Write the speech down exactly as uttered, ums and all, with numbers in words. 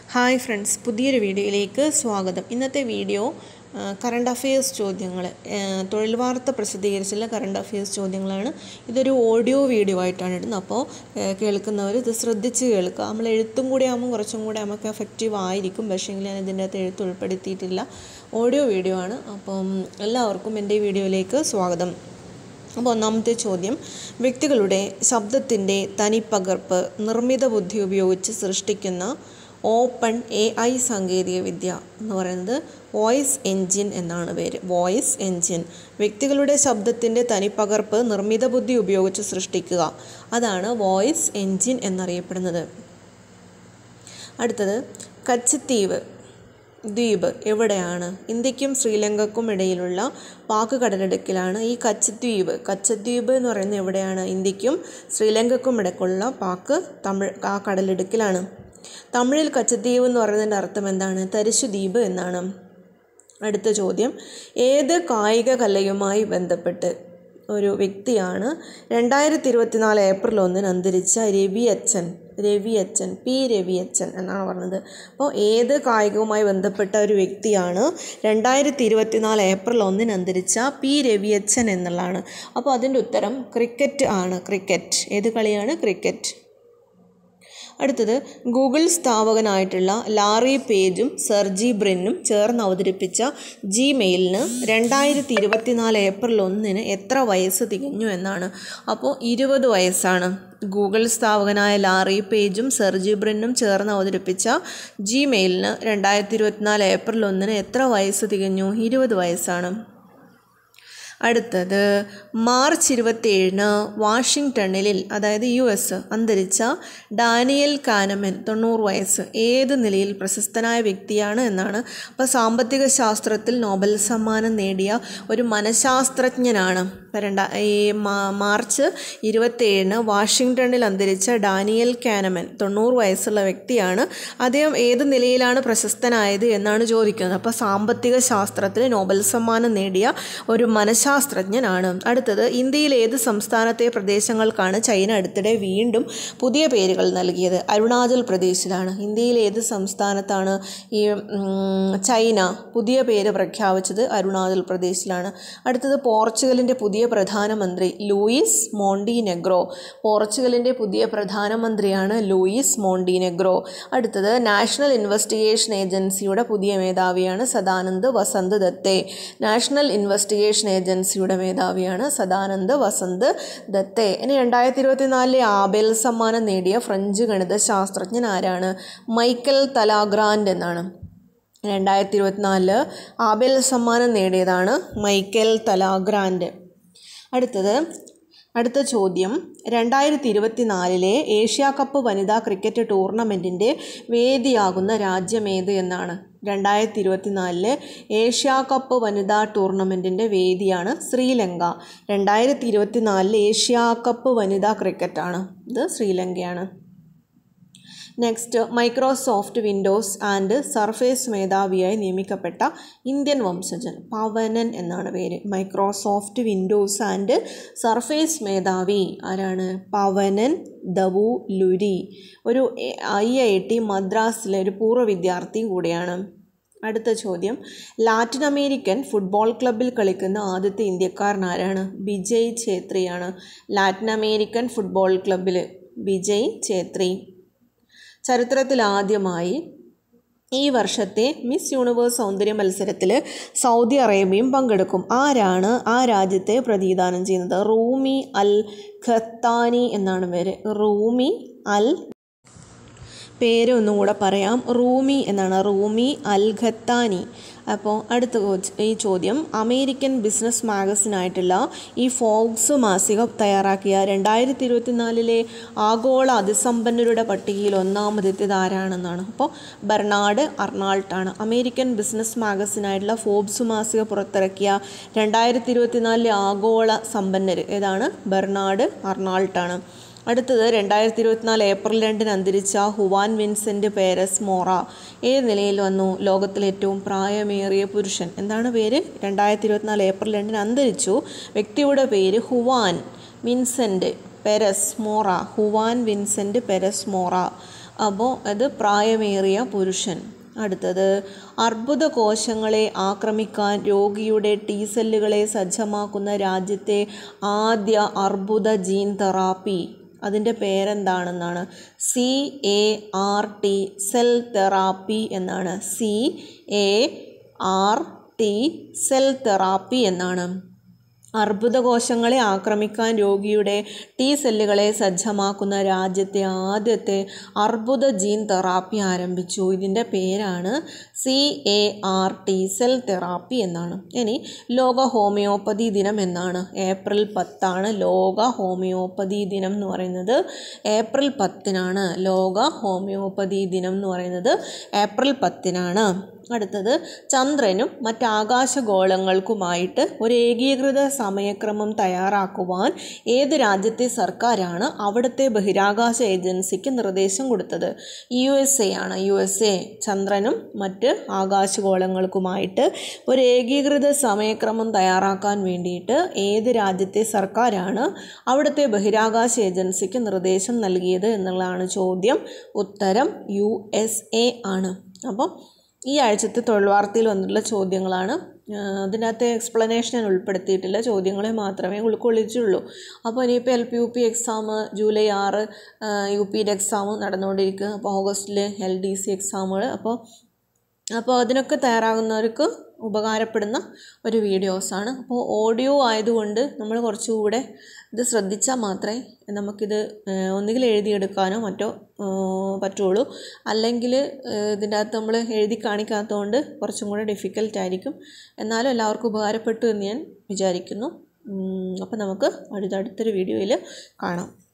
Hi friends, പുതിയൊരു വീഡിയോയിലേക്ക് സ്വാഗതം. ഇന്നത്തെ വീഡിയോ കറണ്ട് അഫെയർസ് ചോദ്യങ്ങൾ, തൊഴിൽ വാർത്ത പ്രസിദ്ധീകരിച്ചുള്ള കറണ്ട് അഫെയർസ് ചോദ്യങ്ങളാണ്. ഇതൊരു ഓഡിയോ വീഡിയോ ആയിട്ടാണ് ഇടുന്നത്. അപ്പോൾ കേൾക്കുന്നവർ ഇത് ശ്രദ്ധിച്ച് കേൾക്കുക. നമ്മൾ എഴുത്തും കൂടി ആകുമ്പോൾ കുറച്ചും കൂടി നമുക്ക് എഫക്റ്റീവ് ആയിരിക്കും. പക്ഷേങ്കിൽ ഞാൻ ഇതിൻ്റെ അകത്ത് എഴുത്ത് ഉൾപ്പെടുത്തിയിട്ടില്ല, ഓഡിയോ വീഡിയോ ആണ്. അപ്പം എല്ലാവർക്കും എൻ്റെ വീഡിയോയിലേക്ക് സ്വാഗതം. അപ്പോൾ ഒന്നാമത്തെ ചോദ്യം, വ്യക്തികളുടെ ശബ്ദത്തിൻ്റെ തനിപ്പകർപ്പ് നിർമ്മിത ബുദ്ധി ഉപയോഗിച്ച് സൃഷ്ടിക്കുന്ന ഓപ്പൺ എ ഐ സാങ്കേതികവിദ്യ എന്ന് പറയുന്നത് വോയിസ് എൻജിൻ എന്നാണ് പേര്. വോയിസ് എൻജിൻ, വ്യക്തികളുടെ ശബ്ദത്തിൻ്റെ തനിപ്പകർപ്പ് നിർമ്മിത ബുദ്ധി ഉപയോഗിച്ച് സൃഷ്ടിക്കുക, അതാണ് വോയിസ് എൻജിൻ എന്നറിയപ്പെടുന്നത്. അടുത്തത്, കച്ചത്തീവ് ദ്വീപ് എവിടെയാണ്? ഇന്ത്യക്കും ശ്രീലങ്കയ്ക്കും ഇടയിലുള്ള പാക് കടലിടുക്കിലാണ് ഈ കച്ചദ്വീപ്. കച്ചദ്വീപ് എന്ന് പറയുന്നത് എവിടെയാണ്? ഇന്ത്യക്കും ശ്രീലങ്കയ്ക്കും ഇടയ്ക്കുള്ള പാക് തമിഴ് ആ കടലിടുക്കിലാണ്. തമിഴിൽ കച്ചദ്വീപ് എന്ന് പറയുന്നതിൻ്റെ അർത്ഥം എന്താണ്? തരിശുദ്വീപ് എന്നാണ്. അടുത്ത ചോദ്യം, ഏത് കായിക കലയുമായി ബന്ധപ്പെട്ട് ഒരു വ്യക്തിയാണ് രണ്ടായിരത്തി ഇരുപത്തിനാല് ഏപ്രിൽ ഒന്നിന് അന്തരിച്ച രവി അച്ഛൻ രവി അച്ഛൻ പി രവി അച്ഛൻ എന്നാണ് പറഞ്ഞത്. അപ്പോൾ ഏത് കായികവുമായി ബന്ധപ്പെട്ട ഒരു വ്യക്തിയാണ് രണ്ടായിരത്തി ഇരുപത്തിനാല് ഏപ്രിൽ ഒന്നിന് അന്തരിച്ച പി രവി അച്ഛൻ എന്നുള്ളതാണ്. അപ്പോൾ അതിൻ്റെ ഉത്തരം ക്രിക്കറ്റ് ആണ്. ക്രിക്കറ്റ്. ഏത് കളിയാണ്? ക്രിക്കറ്റ്. അടുത്തത്, ഗൂഗിൾ സ്ഥാപകനായിട്ടുള്ള ലാറി പേജും സെർജി ബ്രിന്നും ചേർന്ന് അവതരിപ്പിച്ച ജിമെയിലിന് രണ്ടായിരത്തി ഇരുപത്തിനാല് ഏപ്രിൽ ഒന്നിന് എത്ര വയസ്സ് തികഞ്ഞു എന്നാണ്. അപ്പോൾ ഇരുപത് വയസ്സാണ്. ഗൂഗിൾ സ്ഥാപകനായ ലാറി പേജും സെർജി ബ്രിന്നും ചേർന്ന് അവതരിപ്പിച്ച ജിമെയിലിന് രണ്ടായിരത്തി ഇരുപത്തിനാല് ഏപ്രിൽ ഒന്നിന് എത്ര വയസ്സ് തികഞ്ഞു? ഇരുപത് വയസ്സാണ്. അടുത്തത്, മാർച്ച് ഇരുപത്തിയേഴിന് വാഷിങ്ടണിൽ, അതായത് യു എസ് അന്തരിച്ച ഡാനിയൽ കാനമൻ തൊണ്ണൂറ് വയസ്സ് ഏത് നിലയിൽ പ്രശസ്തനായ വ്യക്തിയാണ് എന്നാണ്. അപ്പോൾ സാമ്പത്തിക ശാസ്ത്രത്തിൽ നോബൽ സമ്മാനം നേടിയ ഒരു മനഃശാസ്ത്രജ്ഞനാണ്. രണ്ടാ ഈ മാർച്ച് ഇരുപത്തിയേഴിന് വാഷിങ്ടണിൽ അന്തരിച്ച ഡാനിയൽ കാനമൻ തൊണ്ണൂറ് വയസ്സുള്ള വ്യക്തിയാണ്. അദ്ദേഹം ഏത് നിലയിലാണ് പ്രശസ്തനായത് എന്നാണ് ചോദിക്കുന്നത്. അപ്പോൾ സാമ്പത്തിക ശാസ്ത്രത്തിൽ നോബൽ സമ്മാനം നേടിയ ഒരു മനഃശാസ്ത്ര ശാസ്ത്രജ്ഞനാണ്. അടുത്തത്, ഇന്ത്യയിൽ ഏത് സംസ്ഥാനത്തെ പ്രദേശങ്ങൾക്കാണ് ചൈന അടുത്തിടെ വീണ്ടും പുതിയ പേരുകൾ നൽകിയത്? അരുണാചൽ പ്രദേശിലാണ്. ഇന്ത്യയിൽ ഏത് സംസ്ഥാനത്താണ് ഈ ചൈന പുതിയ പേര് പ്രഖ്യാപിച്ചത്? അരുണാചൽ പ്രദേശിലാണ്. അടുത്തത്, പോർച്ചുഗലിൻ്റെ പുതിയ പ്രധാനമന്ത്രി ലൂയിസ് മോണ്ടിനെഗ്രോ. പോർച്ചുഗലിൻ്റെ പുതിയ പ്രധാനമന്ത്രിയാണ് ലൂയിസ് മോണ്ടിനെഗ്രോ. അടുത്തത്, നാഷണൽ ഇൻവെസ്റ്റിഗേഷൻ ഏജൻസിയുടെ പുതിയ മേധാവിയാണ് Sadanand Vasant Date. National investigation agency യുടെ മേധാവിയാണ് സദാനന്ദ് വസന്ത് ദത്തെ. ഇനി രണ്ടായിരത്തി ഇരുപത്തിനാലിലെ ആബേൽ സമ്മാനം നേടിയ ഫ്രഞ്ച് ഗണിത ശാസ്ത്രജ്ഞൻ ആരാണ്? മൈക്കൽ തലാഗ്രാൻഡ് എന്നാണ്. രണ്ടായിരത്തി ഇരുപത്തിനാലില് ആബേൽ സമ്മാനം നേടിയതാണ് മൈക്കൽ തലാഗ്രാൻഡ്. അടുത്തത് അടുത്ത ചോദ്യം, രണ്ടായിരത്തി ഇരുപത്തിനാലിലെ ഏഷ്യ കപ്പ് വനിതാ ക്രിക്കറ്റ് ടൂർണമെൻറ്റിൻ്റെ വേദിയാകുന്ന രാജ്യമേത് എന്നാണ്. രണ്ടായിരത്തി ഇരുപത്തിനാലിലെ ഏഷ്യ കപ്പ് വനിതാ ടൂർണമെൻറ്റിൻ്റെ വേദിയാണ് ശ്രീലങ്ക. രണ്ടായിരത്തി ഇരുപത്തിനാലിലെ ഏഷ്യ കപ്പ് വനിതാ ക്രിക്കറ്റാണ് ഇത് ശ്രീലങ്കയാണ്. Next, Microsoft Windows and Surface മേധാവിയായി നിയമിക്കപ്പെട്ട ഇന്ത്യൻ വംശജൻ പവനൻ എന്നാണ് പേര്. മൈക്രോസോഫ്റ്റ് വിൻഡോസ് ആൻഡ് സർഫേസ് മേധാവി ആരാണ്? പവനൻ ദവു ലുരി. ഒരു ഐ ഐ ടി മദ്രാസിലെ ഒരു പൂർവ്വ വിദ്യാർത്ഥി കൂടിയാണ്. അടുത്ത ചോദ്യം, ലാറ്റിൻ അമേരിക്കൻ ഫുട്ബോൾ ക്ലബ്ബിൽ കളിക്കുന്ന ആദ്യത്തെ ഇന്ത്യക്കാരൻ ആരാണ്? വിജയ് ഛേത്രിയാണ്. ലാറ്റിൻ അമേരിക്കൻ ഫുട്ബോൾ ക്ലബ്ബിൽ വിജയ് ഛേത്രി. ചരിത്രത്തിൽ ആദ്യമായി ഈ വർഷത്തെ മിസ് യൂണിവേഴ്സ് സൗന്ദര്യ മത്സരത്തിൽ സൗദി അറേബ്യയും പങ്കെടുക്കും. ആരാണ് ആ രാജ്യത്തെ പ്രതിനിധാനം ചെയ്യുന്നത്? റൂമി അൽ ഖത്താനി എന്നാണ് പേര്. റൂമി അൽ പേര് ഒന്നും കൂടെ പറയാം, റൂമി എന്നാണ്. Rumi al Qahtani. അപ്പോൾ അടുത്ത ഈ ചോദ്യം, അമേരിക്കൻ ബിസിനസ് മാഗസിനായിട്ടുള്ള ഈ ഫോബ്സ് മാസിക തയ്യാറാക്കിയ രണ്ടായിരത്തി ഇരുപത്തിനാലിലെ ആഗോള അതിസമ്പന്നരുടെ പട്ടികയിൽ ഒന്നാമതെത്തിയത് ആരാണെന്നാണ്. അപ്പോൾ ബെർണാഡ് അർണാൾട്ടാണ്. അമേരിക്കൻ ബിസിനസ് മാഗസിനായിട്ടുള്ള ഫോബ്സ് മാസിക പുറത്തിറക്കിയ രണ്ടായിരത്തി ഇരുപത്തിനാലിലെ ആഗോള സമ്പന്നർ ഏതാണ്? ബെർണാഡ് അർണാൾട്ടാണ്. അടുത്തത്, രണ്ടായിരത്തി ഇരുപത്തിനാല് ഏപ്രിൽ രണ്ടിന് അന്തരിച്ച ഹുവാൻ വിൻസെൻ്റ് പേരസ് മോറ ഏത് നിലയിൽ വന്നു? ലോകത്തിലെ ഏറ്റവും പ്രായമേറിയ പുരുഷൻ. എന്താണ് പേര്? രണ്ടായിരത്തി ഇരുപത്തിനാല് ഏപ്രിൽ രണ്ടിന് അന്തരിച്ചു. വ്യക്തിയുടെ പേര് Juan Vicente Perez Mora. Juan Vicente Perez Mora. അപ്പോൾ അത് പ്രായമേറിയ പുരുഷൻ. അടുത്തത് അർബുദ കോശങ്ങളെ ആക്രമിക്കാൻ രോഗിയുടെ ടി സെല്ലുകളെ സജ്ജമാക്കുന്ന രാജ്യത്തെ ആദ്യ അർബുദ ജീൻ തെറാപ്പി. അതിൻ്റെ പേരെന്താണെന്നാണ്? C A R T cell therapy എന്നാണ്. C A R T cell therapy എന്നാണ്. അർബുദകോശങ്ങളെ ആക്രമിക്കാൻ രോഗിയുടെ ടി സെല്ലുകളെ സജ്ജമാക്കുന്ന രാജ്യത്തെ ആദ്യത്തെ അർബുദ ജീൻ തെറാപ്പി ആരംഭിച്ചു. ഇതിൻ്റെ പേരാണ് C A R T cell therapy എന്നാണ്. ഇനി ലോക ഹോമിയോപ്പതി ദിനം എന്നാണ്? ഏപ്രിൽ പത്താണ് ലോക ഹോമിയോപ്പതി ദിനം എന്ന് പറയുന്നത്. ഏപ്രിൽ പത്തിനാണ് ലോക ഹോമിയോപ്പതി ദിനം എന്ന് പറയുന്നത്. ഏപ്രിൽ പത്തിനാണ്. അടുത്തത് ചന്ദ്രനും മറ്റ് ആകാശഗോളങ്ങൾക്കുമായിട്ട് ഒരു ഏകീകൃത സമയക്രമം തയ്യാറാക്കുവാൻ ഏത് രാജ്യത്തെ സർക്കാരാണ് അവിടുത്തെ ബഹിരാകാശ ഏജൻസിക്ക് നിർദ്ദേശം കൊടുത്തത്? യു എസ് എ ആണ്. യു എസ് എ ചന്ദ്രനും മറ്റ് ആകാശഗോളങ്ങൾക്കുമായിട്ട് ഒരു ഏകീകൃത സമയക്രമം തയ്യാറാക്കാൻ വേണ്ടിയിട്ട് ഏത് രാജ്യത്തെ സർക്കാരാണ് അവിടുത്തെ ബഹിരാകാശ ഏജൻസിക്ക് നിർദ്ദേശം നൽകിയത് എന്നുള്ളതാണ് ചോദ്യം. ഉത്തരം യു എസ് എ ആണ്. അപ്പം ഈ ആഴ്ചത്തെ തൊഴിൽ വാർത്തയിൽ വന്നിട്ടുള്ള ചോദ്യങ്ങളാണ്. അതിനകത്ത് എക്സ്പ്ലനേഷൻ ഞാൻ ഉൾപ്പെടുത്തിയിട്ടില്ല, ചോദ്യങ്ങളെ മാത്രമേ ഉൾക്കൊള്ളിച്ചുള്ളൂ. അപ്പോൾ ഇനിയിപ്പോൾ L P U P exam July ആറ് യു പിയുടെ എക്സാം നടന്നുകൊണ്ടിരിക്കുക. അപ്പോൾ ഓഗസ്റ്റിൽ എൽ ഡി സി എക്സാമുകൾ. അപ്പോൾ അപ്പോൾ അതിനൊക്കെ തയ്യാറാകുന്നവർക്ക് ഉപകാരപ്പെടുന്ന ഒരു വീഡിയോസാണ്. അപ്പോൾ ഓഡിയോ ആയതുകൊണ്ട് നമ്മൾ കുറച്ചുകൂടെ ഇത് ശ്രദ്ധിച്ചാൽ മാത്രമേ നമുക്കിത് ഒന്നുകിൽ എഴുതിയെടുക്കാനോ മറ്റോ പറ്റുള്ളൂ. അല്ലെങ്കിൽ ഇതിൻ്റെ അകത്ത് നമ്മൾ എഴുതി കാണിക്കാത്തതുകൊണ്ട് കുറച്ചും കൂടെ ഡിഫിക്കൽട്ടായിരിക്കും. എന്നാലും എല്ലാവർക്കും ഉപകാരപ്പെട്ടു എന്ന് ഞാൻ വിചാരിക്കുന്നു. അപ്പോൾ നമുക്ക് അടുത്ത അടുത്തൊരു വീഡിയോയിൽ കാണാം.